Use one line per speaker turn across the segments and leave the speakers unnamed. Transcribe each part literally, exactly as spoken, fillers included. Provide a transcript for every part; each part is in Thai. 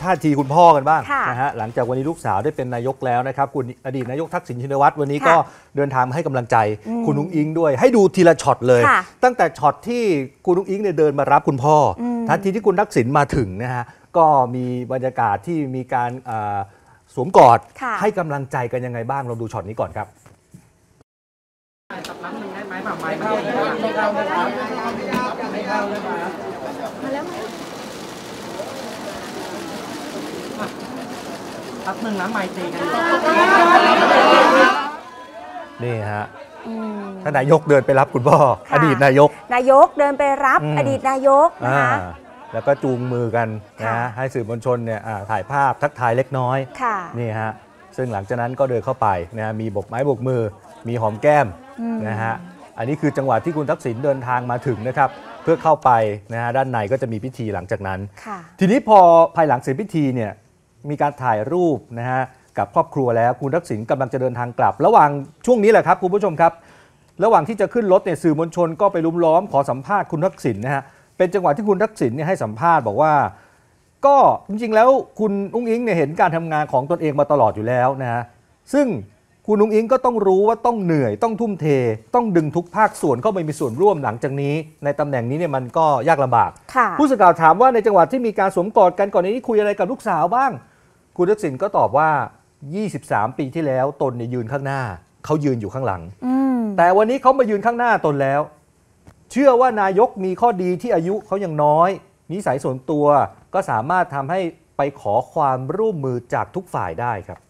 ท่าทีคุณพ่อกันบ้างนะฮะหลังจากวันนี้ลูกสาวได้เป็นนายกแล้วนะครับคุณอดีตนายกทักษิณชินวัตรวันนี้ก็เดินทางมาให้กำลังใจคุณนุ้งอิงด้วยให้ดูทีละช็อตเลยตั้งแต่ช็อตที่คุณนุ้งอิงเนี่ยเดินมารับคุณพ่อทันทีที่คุณทักษิณมาถึงนะฮะก็มีบรรยากาศที่มีการสวมกอดให้กำลังใจกันยังไงบ้างเราดูช็อตนี้ก่อนครับสักน้ำหนึ่งได้ไหมแบบไม้เข้าไม่เข้าไม่เข้าไม่เข้าเลยมาแล้วสักหนึ่งน้ำไม้ตีกันนี่ฮะท่านนายกเดินไปรับคุณพ่ออดีตนายก
นายกเดินไปรับอดีตนายกนะคะ
แล้วก็จูงมือกันนะให้สื่อมวลชนเนี่ยถ่ายภาพทักทายเล็กน้อยนี่ฮะซึ่งหลังจากนั้นก็เดินเข้าไปนะมีโบกไม้โบกมือมีหอมแก้มนะฮะอันนี้คือจังหวะที่คุณทักษิณเดินทางมาถึงนะครับเพื่อเข้าไปนะฮะด้านในก็จะมีพิธีหลังจากนั้นทีนี้พอภายหลังเสร็จพิธีเนี่ยมีการถ่ายรูปนะฮะกับครอบครัวแล้วคุณทักษิณกำลังจะเดินทางกลับระหว่างช่วงนี้แหละครับคุณผู้ชมครับระหว่างที่จะขึ้นรถเนี่ยสื่อมวลชนก็ไปลุมล้อมขอสัมภาษณ์คุณทักษิณนะฮะเป็นจังหวะที่คุณทักษิณเนี่ยให้สัมภาษณ์บอกว่าก็จริงๆแล้วคุณอุ้งอิงเนี่ยเห็นการทำงานของตนเองมาตลอดอยู่แล้วนะฮะซึ่งคุณนุ้งอิงก็ต้องรู้ว่าต้องเหนื่อยต้องทุ่มเทต้องดึงทุกภาคส่วนเข้าไปมีส่วนร่วมหลังจากนี้ในตำแหน่งนี้เนี่ยมันก็ยากลำบากผู้สื่อข่าวถามว่าในจังหวะที่มีการสวมกอดกันก่อนนี้คุยอะไรกับลูกสาวบ้างคุณทักษิณก็ตอบว่ายี่สิบสามปีที่แล้วตนเนี่ยยืนข้างหน้าเขายืนอยู่ข้างหลังแต่วันนี้เขามายืนข้างหน้าตนแล้วเชื่อว่านายกมีข้อดีที่อายุเขายังน้อยนิสัยส่วนตัวก็สามารถทำให้ไปขอความร่วมมือจากทุกฝ่ายได้ครับ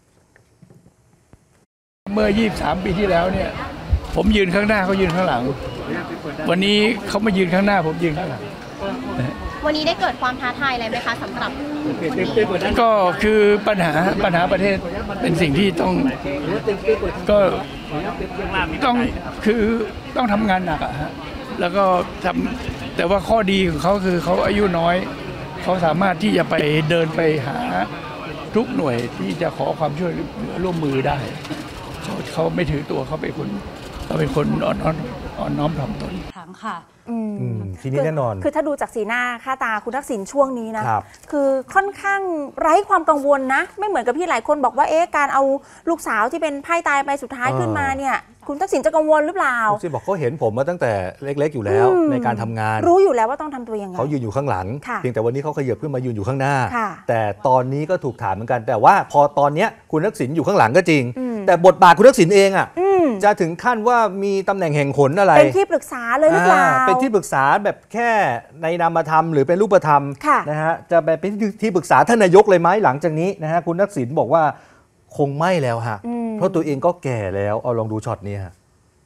เมื่อยี่สิบสามปีที่แล้วเนี่ยผมยืนข้างหน้าเขายืนข้างหลังวันนี้เขามายืนข้างหน้าผมยืนข้างหลัง
วันนี้ได้เกิดความท้าทายอะไรไหมคะสำหรับ
ก็คือปัญหาปัญหาประเทศเป็นสิ่งที่ต้องก็ต้องคือต้องทำงานหนักอะฮะแล้วก็ทำแต่ว่าข้อดีของเขาคือเขาอายุน้อยเขาสามารถที่จะไปเดินไปหาทุกหน่วยที่จะขอความช่วยเหลือร่วมมือได้เขาเขาไม่ถือตัวเขาเป็นคนเขาเป็นคนอ่อนน้อมอ่อนน้อมถ่อมตน
ครั้งค่ะ
ทีนี้แน่นอน
คือถ้าดูจากสีหน้าค่าตาคุณทักษิณช่วงนี้นะคือค่อนข้างไร้ความกังวลนะไม่เหมือนกับที่หลายคนบอกว่าเอ๊ะการเอาลูกสาวที่เป็นไพ่ตายไปสุดท้ายขึ้นมาเนี่ยคุณทักษิณจะกังวลหรือเปล่า
คุณบอกเขาเห็นผมมาตั้งแต่เล็กๆอยู่แล้วในการทำงาน
รู้อยู่แล้วว่าต้องทำตัวยังไง
เขายืนอยู่ข้างหลังเพียงแต่วันนี้เขาขยับขึ้นมายืนอยู่ข้างหน้าแต่ตอนนี้ก็ถูกถามเหมือนกันแต่ว่าพอตอนนี้คุณทักษิณอยู่ข้างหลังก็จริงแต่บทบาทคุณทักษิณเองอ่ะจะถึงขั้นว่ามีตำแหน่งแห่งหนอะไร
เป็นที่ปรึกษาเลยหรือเปล่า
เป็นที่ปรึกษาแบบแค่ในนามธรรมหรือเป็นรูปธรรมนะฮะจะเป็นที่ปรึกษาท่านนายกเลยไหมหลังจากนี้นะฮะคุณทักษิณบอกว่าคงไม่แล้วฮะเพราะตัวเองก็แก่แล้วเอาลองดูช็อตนี้ฮะ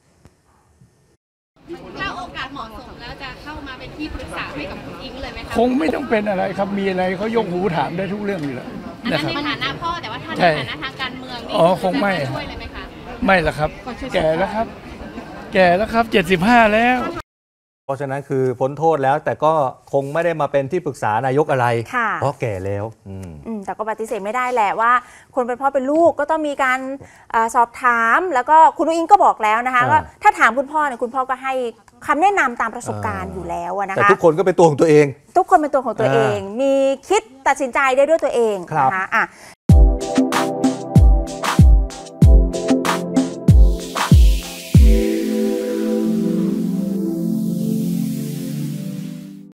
ถ้าโอกาสเหมาะสมแล้วจะเข้ามาเป็นที่ปรึกษาให้กับคุณอิงเลยไหมคะ
คงไม่ต้องเป็นอะไรครับมีอะไรเขายกหูถามได้ทุกเรื่องอยู่แล้ว
อันนั้นในฐานะพ่อแต่ว่าท่านในฐานะทางการเมือง
อ๋อคงไม่
ช่วยเลยไหมคะ
ไม่ละครับแก่แล้วครับแก่แล้วครับเจ็ดสิบห้าแล้ว
เพราะฉะนั้นคือพ้นโทษแล้วแต่ก็คงไม่ได้มาเป็นที่ปรึกษานายกอะไรเพราะแก่แล้ว
แต่ก็ปฏิเสธไม่ได้แหละว่าคนเป็นพ่อเป็นลูกก็ต้องมีการสอบถามแล้วก็คุณนุ้งอิงก็บอกแล้วนะคะว่าถ้าถามคุณพ่อเนี่ยคุณพ่อก็ให้คำแนะนำตามประสบการณ์อยู่แล้วนะคะ
แต่ทุกคนก็เป็นตัวของตัวเอง
ทุกคนเป็นตัวของตัวเองมีคิดตัดสินใจได้ด้วยตัวเองนะคะ